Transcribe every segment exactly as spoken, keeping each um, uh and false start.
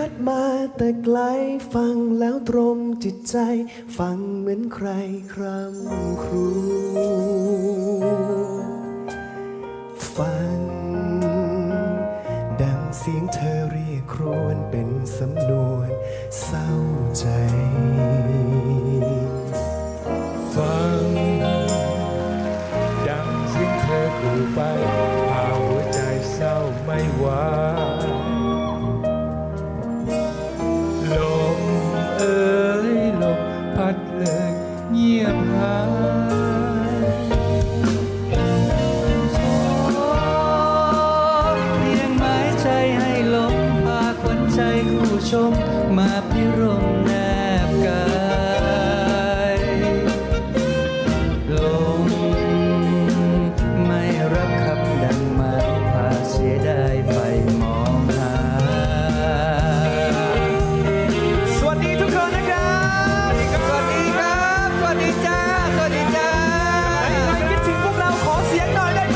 พัดมาแต่ไกลฟังแล้วตรงจิตใจฟังเหมือนใครครำครวญฟังดังเสียงเธอเรียกครวญเป็นสำนวนเศร้าใจฟังดังเสียงเธอขู่ไปพาหัวใจเศร้าไม่ไหวลมเอ่ยลมพัดเลยเงียบหายขอเพียงหมายใจให้ลมพาขวัญใจคู่ชมมาพิรมแนบกายลมไม่รับคำดังหมายพาเสียดายไฟมองหาสวัสดีทุกคนนะครับสวัสดีครับสวัสดีจ้าสวัสดีจ้าใครคิดถึงพวกเราขอเสียงหน่อยได้ไหม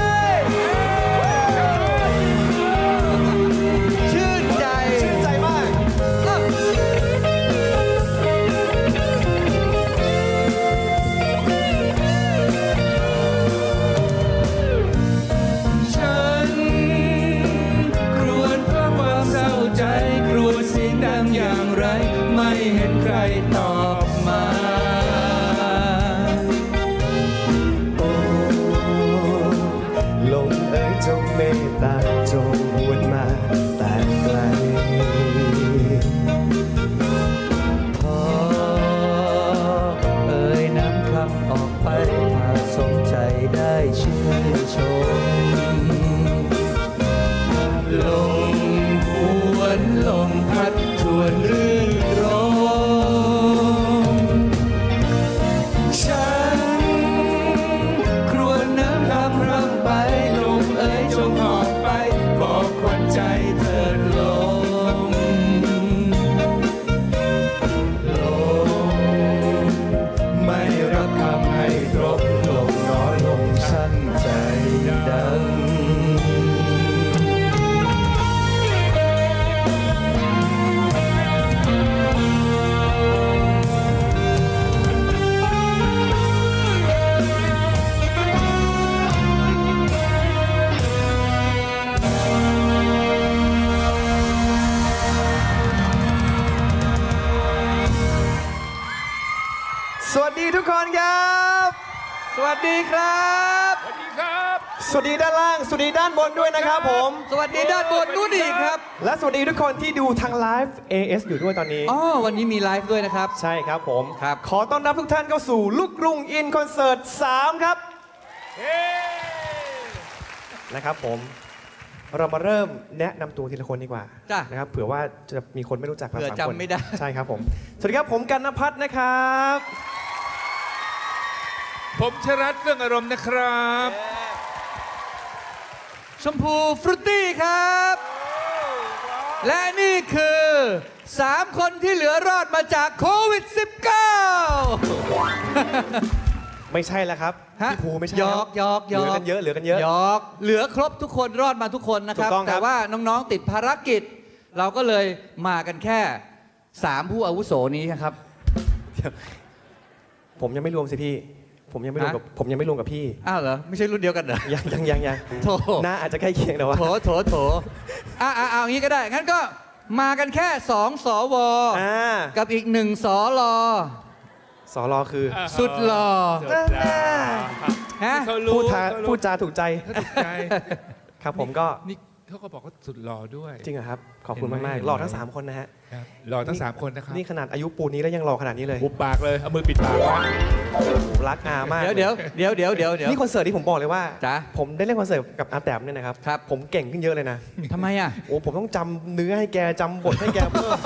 ชื่นใจชื่นใจมากฉันครวญเพราะความเศร้าใจครวญเสียงดังอย่างไรไม่เห็นใครตอบมาโอ้ลมเอ่ยจงเมตตาจงหวนมาแต่ไกลพอเอ่ยน้ำคำออกไปพาสมใจได้ชื่นชมลมหวนลมพัดทวนรื่นรมฉันครวญน้ำคำรำไปลมเอ่ยจงออกไปบอกขวัญใจเถิดลมลมไม่รับคำให้ตรงลมน้อยลมช่างใจดังสวัสดีทุกคนครับสวัสดีครับสวัสดีครับสวัสดีด้านล่างสวัสดีด้านบนด้วยนะครับผมสวัสดีด้านบนนู้นอีกครับและสวัสดีทุกคนที่ดูทางไลฟ์ เอ เอส อยู่ด้วยตอนนี้อ๋อวันนี้มีไลฟ์ด้วยนะครับใช่ครับผมครับขอต้อนรับทุกท่านเข้าสู่ลูกกรุงอินคอนเสิร์ตสามครับนะครับผมเรามาเริ่มแนะนำตัวทีละคนดีกว่านะครับเผื่อว่าจะมีคนไม่รู้จักเราสามคนเผื่อจำไม่ได้ใช่ครับผมสวัสดีครับผมกันณภัทรนะครับผมชรัตน์เฟื่องอารมณ์นะครับชมพูฟรุตตี้ครับ และนี่คือสามคนที่เหลือรอดมาจากโควิด สิบเก้าไม่ใช่แล้วครับพี่ภูไม่ใช่ยอกยอกยอกเหลือกันเยอะเหลือกันเยอะยอกเหลือครบทุกคนรอดมาทุกคนนะครับแต่ว่าน้องๆติดภารกิจ เราก็เลยมากันแค่สามผู้อาวุโสนี้ครับผมยังไม่รวมสิพี่ผมยังไม่รวมกับผมยังไม่รวมกับพี่อ้าวเหรอไม่ใช่รุ่นเดียวกันเหรอยังยังยังยังโถหน้าอาจจะใกล้เคียงแต่ว่าโถโถโถอ่ะอ่ะเอาอย่างนี้ก็ได้งั้นก็มากันแค่สองสวกับอีกหนึ่งสลสรอคือสุดหล่อฮะพูดจาพูดจาถูกใจครับผมก็นี่เขาก็บอกว่าสุดหล่อด้วยจริงเหรอครับขอบคุณมากๆหล่อทั้งสามคนนะฮะหล่อทั้งสามคนนะครับนี่ขนาดอายุปูนี้แล้วยังหล่อขนาดนี้เลยบุบปากเลยเอามือปิดปากไว้รักอามากเดี๋ยวเดี๋ยวเดี๋ยวเดี๋ยวเดี๋ยวนี่คอนเสิร์ตที่ผมบอกเลยว่าจ๋าผมได้เล่นคอนเสิร์ตกับอาแต้มเนี่ยนะครับครับผมเก่งขึ้นเยอะเลยนะทำไมอ่ะโอ้ผมต้องจำเนื้อให้แกจำบทให้แกเพิ่ม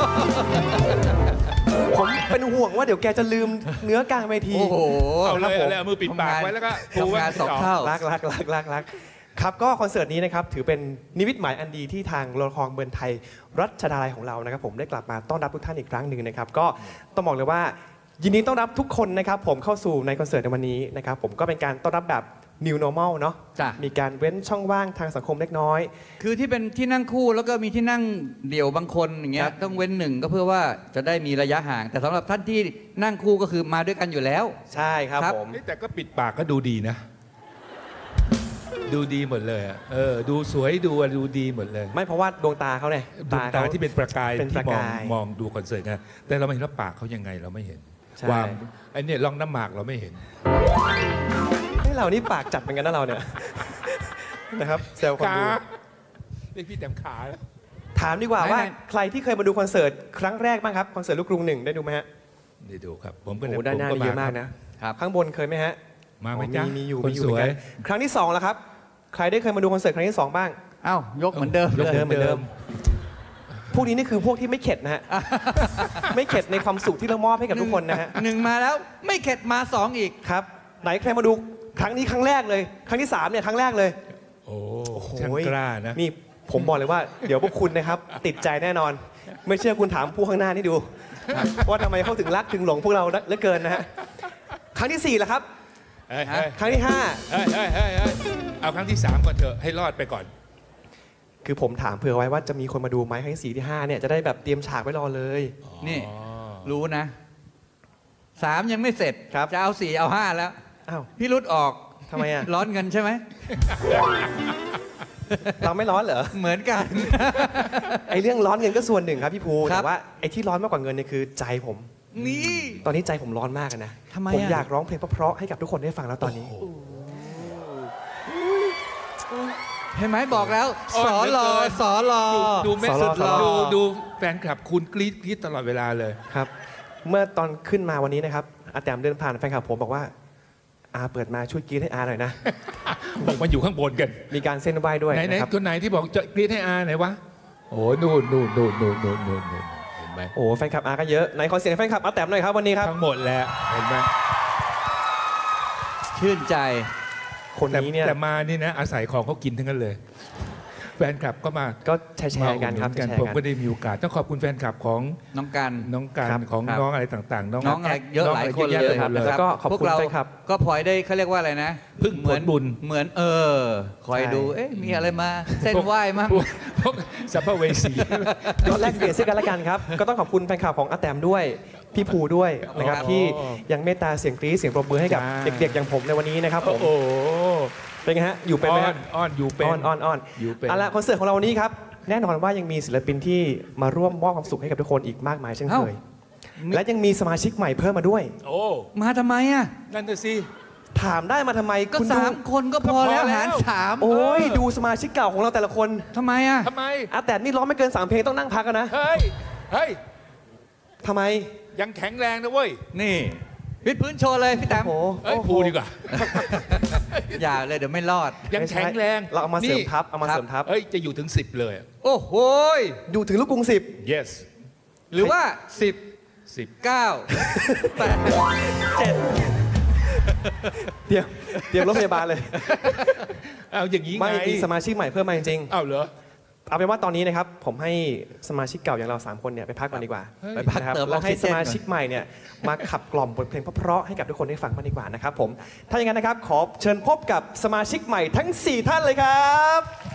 ผมเป็นห่วงว่าเดี๋ยวแกจะลืมเนื้อกลางเวทีโอ้โหเอาเลยเอามือปิดปากไว้แล้วก็ทำงานสองเท่ารักรักรักรักรักครับก็คอนเสิร์ตนี้นะครับถือเป็นนิมิตหมายอันดีที่ทางโรงละครเมืองไทยรัชดาลัยของเรานะครับผมได้กลับมาต้อนรับทุกท่านอีกครั้งหนึ่งนะครับก็ต้องบอกเลยว่ายินดีต้อนรับทุกคนนะครับผมเข้าสู่ในคอนเสิร์ตในวันนี้นะครับผมก็เป็นการต้อนรับแบบ New Normal เนาะจ้ะมีการเว้นช่องว่างทางสังคมเล็กน้อยคือที่เป็นที่นั่งคู่แล้วก็มีที่นั่งเดี่ยวบางคนอย่างเงี้คยรับต้องเว้นหนึ่งก็เพื่อว่าจะได้มีระยะห่าง แต่สำหรับท่านที่นั่งคู่ก็คือมาด้วยกันอยู่แล้วใช่ครับครับผมแต่ก็ปิดปากก็ดูดีนะ ดูดีหมดเลยอะเออดูสวยดูอะไรดูดีหมดเลยไม่เพราะว่าดวงตาเขาเนี่ยดวงตาที่เป็นประกายเป็นปที่ระมองกายมองดูคอนเสิร์ตไงแต่เราไม่เห็นว่าปากเขายังไงเราไม่เห็นใช่ความไอ้เนี่ยร่องน้ำหมากเราไม่เห็นให้เรานี่ปากจัดเหมือนกันนะเราเนี่ย นะครับเซลคนขาดูเรียกพี่แต้มขาแล้วถามดีกว่าไหนว่าไหนใครที่เคยมาดูคอนเสิร์ตครั้งแรกบ้างครับคอนเสิร์ตลูกกรุงหนึ่งได้ดูไหมฮะได้ดูครับ ผมก็โอ้โหด้านหน้าผมนี่เยอะมากนะครับข้างบนเคยไหมฮะมาไหมอ๋อจ๊ะมีอยู่คนมีอยู่สเหมืวอนยกันครั้งที่สองแล้วครับใครได้เคยมาดูคอนเสิร์ตครั้งที่สองบ้างเอ้ายกเหมือนเดิมยกเลยเหมือนเดิม พวกนี้นี่คือพวกที่ไม่เข็ดนะฮะ ไม่เข็ดในความสุขที่เรามอบให้กับทุกคนนะฮะหนึ่งมาแล้วไม่เข็ดมาสองอีกครับ ไหนใครมาดูครั้งนี้ครั้งแรกเลย ครั้งที่สามเนี่ยครั้งแรกเลยโอ้โอ้โหช่างกล้านะนี่ผมบอกเลยว่าเดี๋ยวพวกคุณนะครับ ติดใจแน่นอน ไม่เชื่อคุณถามผู้ข้างหน้านี่ดู ว่าทำไมเขาถึงรักถึงหลงพวกเราเหลือเกินนะฮะครั้งที่สี่แล้วครับเฮ้ยเฮ้ยครั้งที่ห้าเฮ้ยเฮ้ยเฮ้ยเฮ้ยเอาครั้งที่สามก่อนเถอะให้รอดไปก่อนคือผมถามเผื่อไว้ว่าจะมีคนมาดูไหมครั้งที่สี่ที่ห้าเนี่ยจะได้แบบเตรียมฉากไว้รอเลยนี่อ๋อรู้นะสามยังไม่เสร็จครับจะเอาสี่เอาห้าแล้วอ้าวพี่รุดออกทำไมอ่ะร้อนเงินใช่ไหมเราไม่ร้อนเหรอเหมือนกันไอ้เรื่องร้อนเงินก็ส่วนหนึ่งครับพี่ภูครัแต่บว่าไอ้ที่ร้อนมากกว่าเงินเนี่ยคือใจผมนี่ตอนนี้ใจผมร้อนมากอะนะทำไมผมอะอยากร้องเพลงเพราะๆให้กับทุกคนได้ฟังแล้วตอนนี้เห็นไหมบอกแล้วอ่สออนเหลืรออเกินสอรอดูดูแม่สอสุดรอดูดูแฟนคลับคุณกรี๊ดกรี๊ดตลอดเวลาเลยครับ เมื่อตอนขึ้นมาวันนี้นะครับอาแตมเดินผ่านแฟนคลับผมบอกว่าอาเปิดมาช่วยกรี๊ดให้อาหน่อยนะบอกมาอยู่ข้างบนกันมีการเส้นไหว้ด้วยไหนไหนนะครับตัวไหนที่บอกจะกรี๊ดให้อาไหนวะโอ้นู่นนู่นนู่นนู่นนู่นนู่นนู่นเห็นไหมโอ้แฟนคลับอาก็เยอะไหนขอเสียงแฟนคลับอาแตมหน่อยครับวันนี้ครับทั้งหมดแหละเห็นไหมชื่นใจคนแต่นี้เนี่ยแต่มานี่นะอาศัยของเขากินทั้งนั้นเลย แฟนคลับก็มาก็แชร์แชร์กันครับมาอุดหกันแชร์ผมกันก็ได้มีโอกาสต้องขอบคุณแฟนคลับของน้องกันน้องการครับของครับน้องอะไรต่างๆ น้องน้องอะไรเยอะหลายคนเลยอะแะไปหมดเลยแล้วก็ขอบคุณพวกเราแฟนคลับก็พลอยได้เขาเรียกว่าอะไรนะพึ่งผลเหมือนบุญเหมือนเออ คอยดู เอ๊ะมีอะไรมา เส้นไหว้มั่งพวกพวกสัพเพเวสีก็แลกเปลี่ยนซึ่งกันและกันครับ ก็ต้องขอบคุณแฟนคลับของอาแตมด้วย พี่ภูด้วยนะครับอ๋อที่ยังเมตตาเสียงกรี๊ดเสียงปรบมือให้กับใช่เด็กๆอย่างผมในวันนี้นะครับผโอ้มโหเป็นไงฮะอยู่เป็นไหมอ้อฮะนอ้อนอยู่เป็นอ้อนอ้อนอ้อนอยู่เป็นเอาละคอนเสิร์ตของเราวันนี้ครับแน่นอนว่ายังมีศิลปินที่มาร่วมมอบความสุขให้กับทุกคนอีกมากมายเช่นเคย และยังมีสมาชิกใหม่เพิ่มมาด้วยโอ้มาทำไมอ่ะนั่นน่ะสิถามได้มาทำไมก็คุณดูสามคนก็พอแล้วก็พอแล้วหารสามโอ้ยเออดูสมาชิกเก่าของเราแต่ละคนทำไมอ่ะทำไมอาแต่นี่ร้องไม่เกินสามเพลงต้องนั่งพักกันนะเฮ้ย เฮ้ยทำไมยังแข็งแรงนะเว้ยนี่วิดพื้นโชว์เลยพี่แต้มโอ้โหเอ้ยโอ้โหพูดดีกว่าอย่าเลยเดี๋ยวไม่รอดยังแข็งแรงเราเอามาเสริมนี่ทัพเอามาเสริมทัพเอ้ย จะอยู่ถึงสิบเลยอะโอ้โหยดูถึงลูกกรุงสิบ yes หรือว่าสิบสิบเก้าแปดเจ็ดเตรียมเตรียมรถพยาบาลเลยเอาอย่างนี้ไงไม่มีสมาชิกใหม่เพิ่มมาจริงเอาเหรอๆเอาเป็นว่าตอนนี้นะครับผมให้สมาชิกเก่าอย่างเราสามคนเนี่ยไปพักก่อนดีกว่าเฮ้ยไปพักนะครับเติมอแล้อวกให้ซิสเจนมาก่อนชิกใหม่เนี่ยมาขับกล่อมบทเพลงเพราะๆให้กับทุกคนได้ฟังมางดีกว่านะครับผมถ้าอย่างนั้นนะครับขอเชิญพบกับสมาชิกใหม่ทั้งสี่ท่านเลยครับ